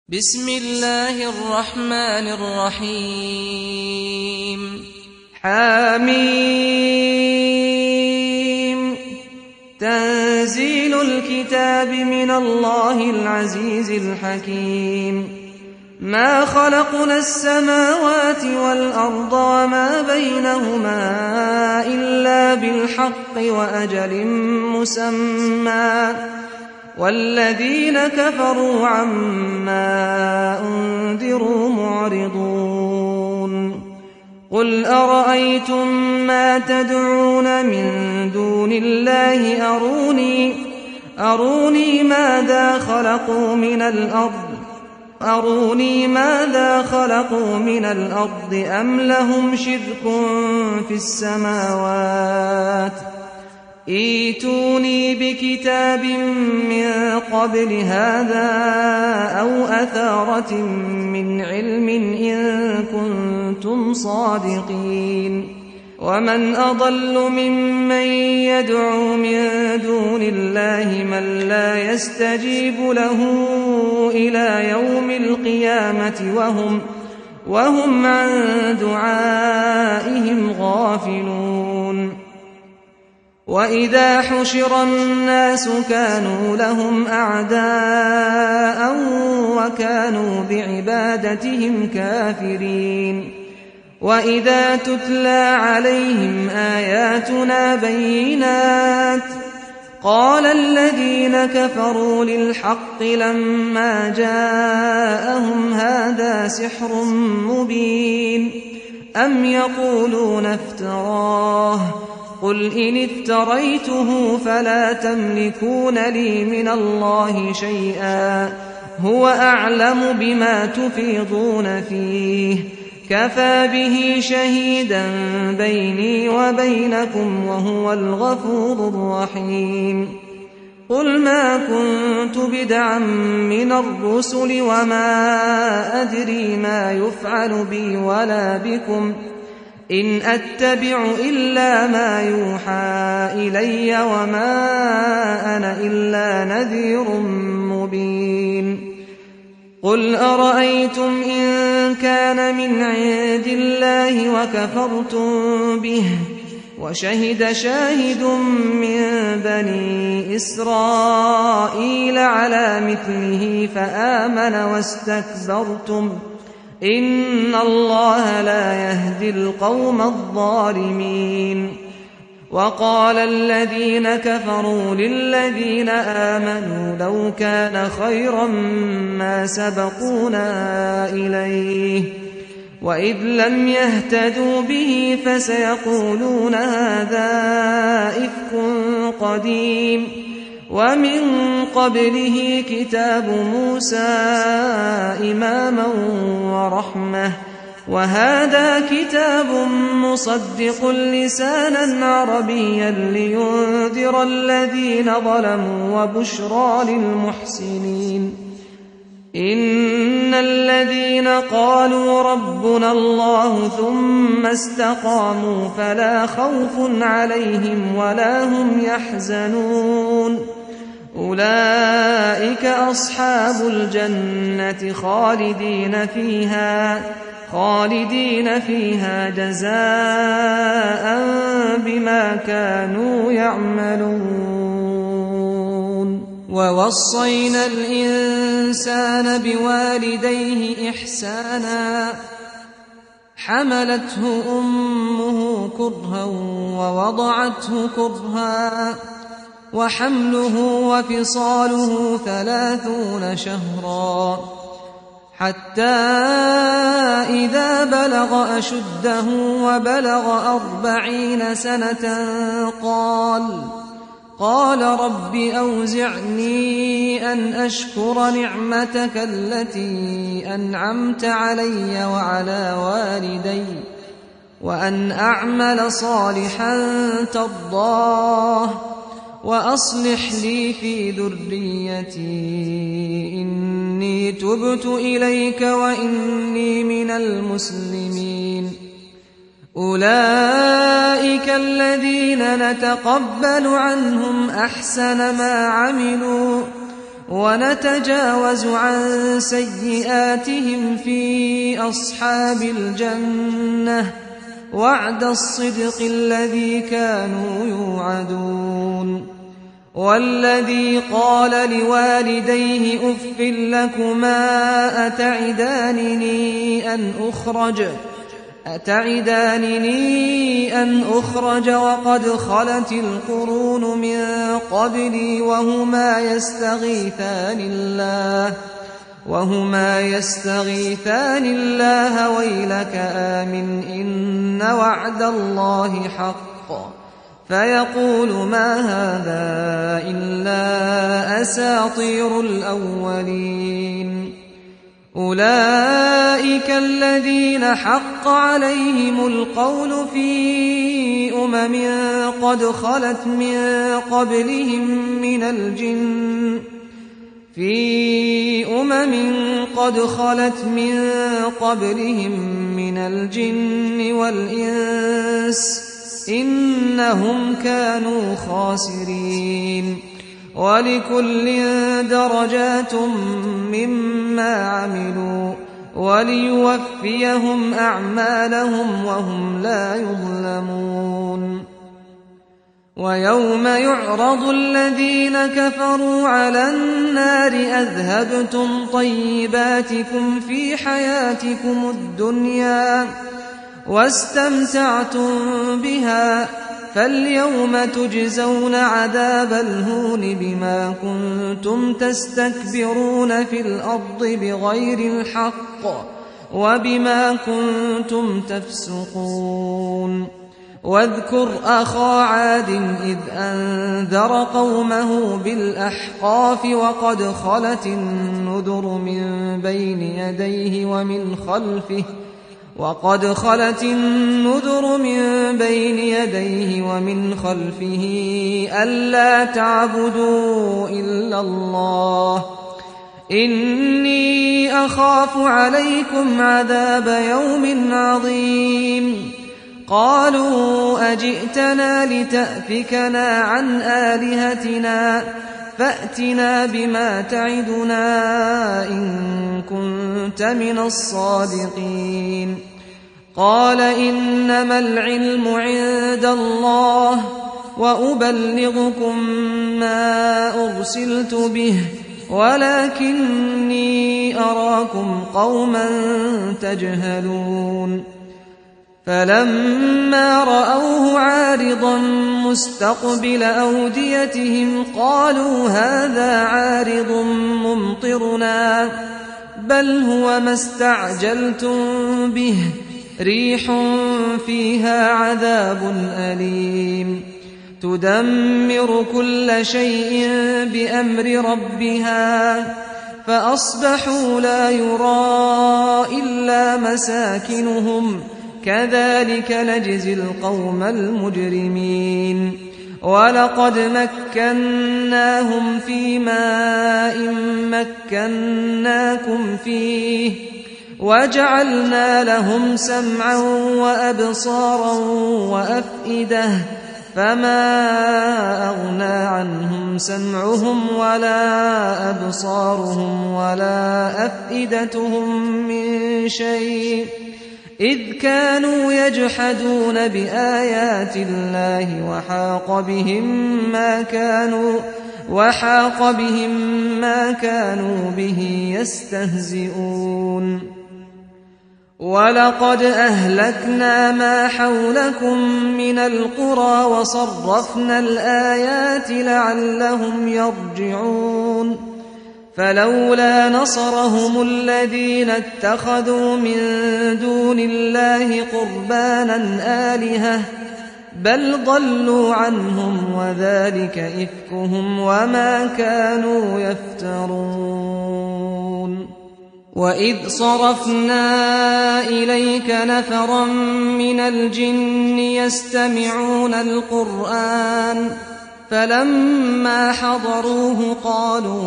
بسم الله الرحمن الرحيم حميم تنزيل الكتاب من الله العزيز الحكيم ما خلقنا السماوات والأرض وما بينهما إلا بالحق وأجل مسمى والذين كفروا عما أنذروا معرضون قل أرأيتم ما تدعون من دون الله أروني ماذا خلقوا من الأرض أم لهم شرك في السماوات ائتوني بكتاب من قبل هذا أو أثارة من علم إن كنتم صادقين ومن أضل ممن يدعو من دون الله من لا يستجيب له إلى يوم القيامة وهم عن دعائهم غافلون وإذا حشر الناس كانوا لهم أعداء وكانوا بعبادتهم كافرين وإذا تتلى عليهم آياتنا بينات قال الذين كفروا للحق لما جاءهم هذا سحر مبين أم يقولون افتراه قل إن افتريته فلا تملكون لي من الله شيئا هو أعلم بما تفيضون فيه كفى به شهيدا بيني وبينكم وهو الغفور الرحيم قل ما كنت بدعا من الرسل وما أدري ما يفعل بي ولا بكم إن أتبع إلا ما يوحى إلي وما أنا إلا نذير مبين قل أرأيتم إن كان من عند الله وكفرتم به وشهد شاهد من بني إسرائيل على مثله فآمن واستكبرتم إن الله لا يهدي القوم الظالمين وقال الذين كفروا للذين آمنوا لو كان خيرا ما سبقونا إليه وإذ لم يهتدوا به فسيقولون هذا إفك قديم ومن قبله كتاب موسى إماما ورحمة وهذا كتاب مصدق لسانا عربيا لينذر الذين ظلموا وبشرى للمحسنين إن الذين قالوا ربنا الله ثم استقاموا فلا خوف عليهم ولا هم يحزنون أولئك أصحاب الجنة خالدين فيها جزاء بما كانوا يعملون ووصينا الإنسان بوالديه إحسانا حملته أمه كرها ووضعته كرها وحمله وفصاله 30 شهرا حتى إذا بلغ أشده وبلغ 40 سنة قال رب أوزعني أن أشكر نعمتك التي أنعمت علي وعلى والدي وأن أعمل صالحا ترضاه وأصلح لي في ذريتي إني تبت إليك وإني من المسلمين أولئك الذين نتقبل عنهم أحسن ما عملوا ونتجاوز عن سيئاتهم في أصحاب الجنة وعد الصدق الذي كانوا يوعدون. والذي قال لوالديه أف لكما أتعدانني أن أخرج وقد خلت القرون من قبلي وهما يستغيثان الله ويلك آمن إن وعد الله حق فيقول ما هذا إلا أساطير الأولين. أولئك الذين حق عليهم القول في قد خلت من قبلهم من الجن والإنس إنهم كانوا خاسرين. ولكل درجات مما عملوا وليوفيهم أعمالهم وهم لا يظلمون. ويوم يعرض الذين كفروا على النار أذهبتم طيباتكم في حياتكم الدنيا واستمتعتم بها فاليوم تجزون عذاب الهون بما كنتم تستكبرون في الأرض بغير الحق وبما كنتم تفسقون. واذكر أخا عاد إذ أنذر قومه بالأحقاف وقد خلت النذر من بين يديه ومن خلفه ألا تعبدوا إلا الله إني أخاف عليكم عذاب يوم عظيم. قالوا أجئتنا لتأفكنا عن آلهتنا فأتنا بما تعدنا إن كنت من الصادقين. قال إنما العلم عند الله وأبلغكم ما أرسلت به ولكني أراكم قوما تجهلون. فلما رأوه عارضا مستقبل أوديتهم قالوا هذا عارض ممطرنا بل هو ما استعجلتم به ريح فيها عذاب أليم تدمر كل شيء بأمر ربها فأصبحوا لا يرى إلا مساكنهم كذلك نجزي القوم المجرمين. ولقد مكناهم في ماء مكناكم فيه وجعلنا لهم سمعا وأبصارا وأفئدة فما أغنى عنهم سمعهم ولا أبصارهم ولا أفئدتهم من شيء إذ كانوا يجحدون بآيات الله وحاق بهم ما كانوا به يستهزئون. ولقد أهلكنا ما حولكم من القرى وصرفنا الآيات لعلهم يرجعون. فلولا نصرهم الذين اتخذوا من دون الله قربانا آلهة بل ضلوا عنهم وذلك إفكهم وما كانوا يفترون. وإذ صرفنا إليك نفرا من الجن يستمعون القرآن فلما حضروه قالوا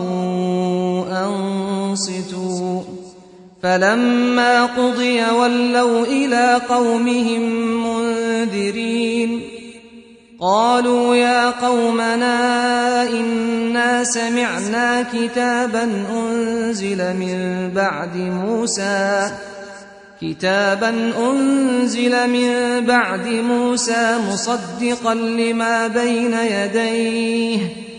أنصتوا فلما قضي ولوا إلى قومهم منذرين. قالوا يا قومنا إنا سمعنا كتابا أنزل من بعد موسى مصدقا لما بين يديه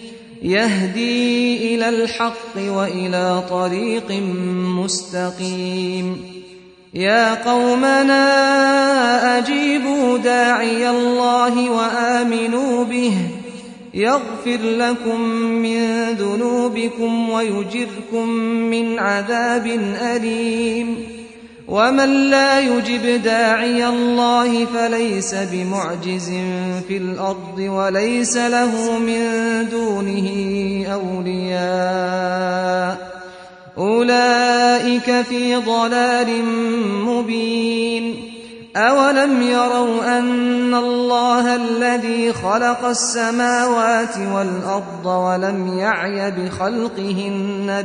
يهدي إلى الحق وإلى طريق مستقيم يا قومنا أجيبوا داعي الله وآمنوا به يغفر لكم من ذنوبكم ويجركم من عذاب أليم ومن لا يجب داعي الله فليس بمعجز في الأرض وليس له من دونه أولياء أولئك في ضلال مبين أولم يروا أن الله الذي خلق السماوات والأرض ولم يعي بخلقهن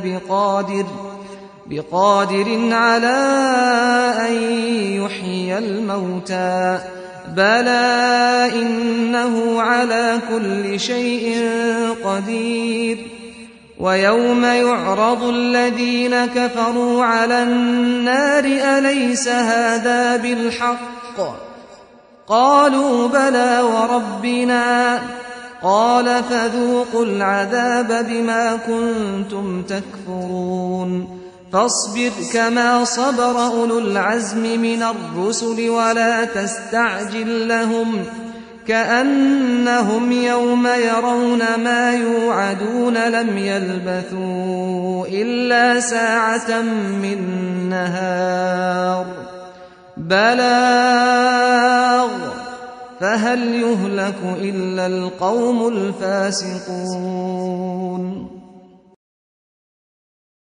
بقادر على أن يحيي الموتى بلى إنه على كل شيء قدير ويوم يعرض الذين كفروا على النار أليس هذا بالحق قالوا بلى وربنا قال فذوقوا العذاب بما كنتم تكفرون فاصبر كما صبر أولو العزم من الرسل ولا تستعجل لهم كأنهم يوم يرون ما يوعدون لم يلبثوا إلا ساعة من نهار بلاغ فهل يهلك إلا القوم الفاسقون